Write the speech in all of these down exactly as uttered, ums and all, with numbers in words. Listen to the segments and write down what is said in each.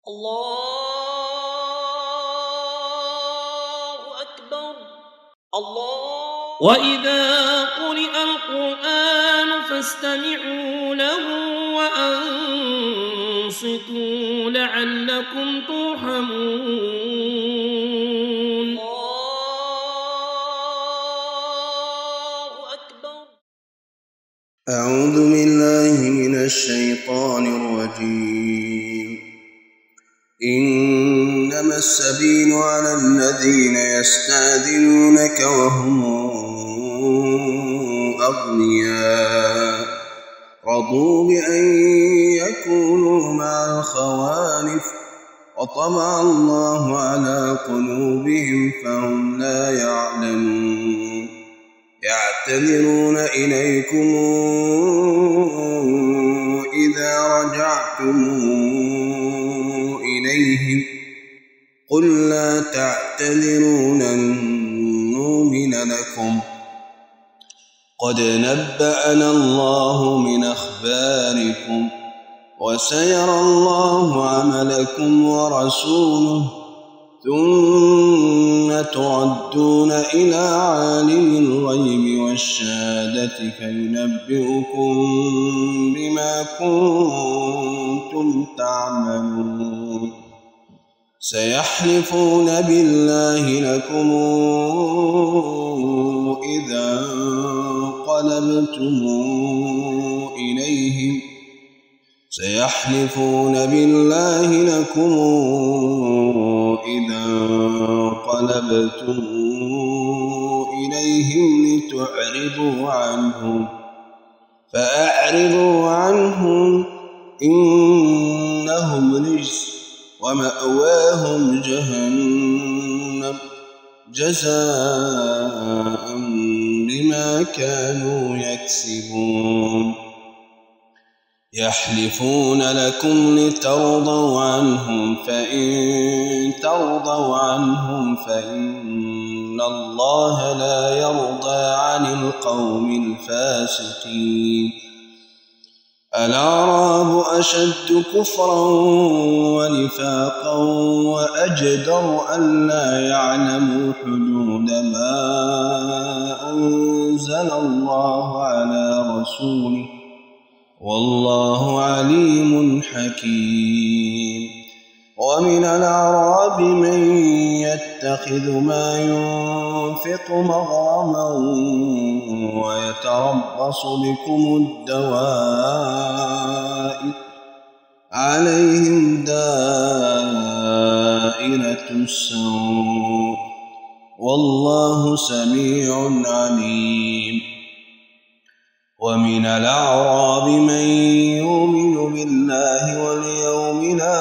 الله أكبر. الله. وإذا قرئ القرآن فاستمعوا له وأنصتوا لعلكم ترحمون. الله أكبر. أعوذ بالله من الشيطان الرجيم. إنما السبيل على الذين يستأذنونك وهم أغنياء رضوا بأن يكونوا مع الخوالف وطبع الله على قلوبهم فهم لا يعلمون. يعتذرون إليكم إذا رجعتم إليهم قل لا تعتذروا لن نؤمن لكم قد نبأنا الله من أخباركم وسيرى الله عملكم ورسوله ثم تردون إلى عالم الغيب والشهادة فينبئكم بما كنتم تعملون. سيحلفون بالله لكم إذا انقلبتم إليهم سيحلفون بالله لكم إذا انقلبتم إليهم لتعرضوا عنهم فأعرضوا عنهم إنهم رجس ومأواهم جهنم جزاء بما كانوا يكسبون. يحلفون لكم لترضوا عنهم فإن ترضوا عنهم فإن الله لا يرضى عن القوم الفاسقين. الأعراب أشد كفرا ونفاقا وأجدر ألا يعلموا حدود ما أنزل الله على رسوله والله عليم حكيم. ومن الأعراب من يتخذ ما ينفق مغرما ويتربص بكم الدوائر عليهم دائرة السوء والله سميع عليم. ومن الأعراب من يؤمن بالله واليوم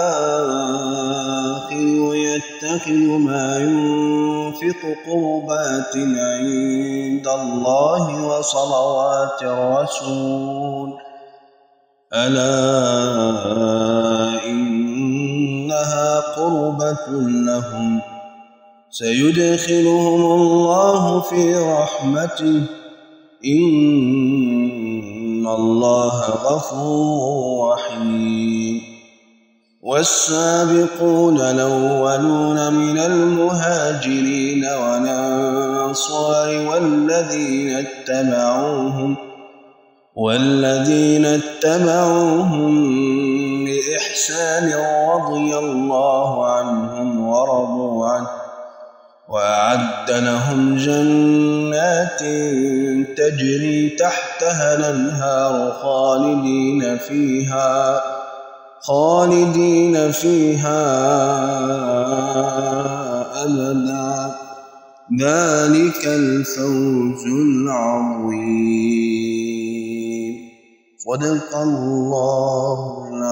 الآخر ويتخذ ما ينفق قربات عند الله وصلوات الرسول ألا إنها قربة لهم سيدخلهم الله في رحمته إن الله غفور رحيم. والسابقون الأولون من المهاجرين والأنصار والذين اتبعوهم والذين اتبعوهم بإحسان رضي الله عنهم ورضوا عنه وأعد لهم جنات تجري تحتها الأنهار خالدين فيها خالدين فيها أبدا ذلك الفوز العظيم. صدق الله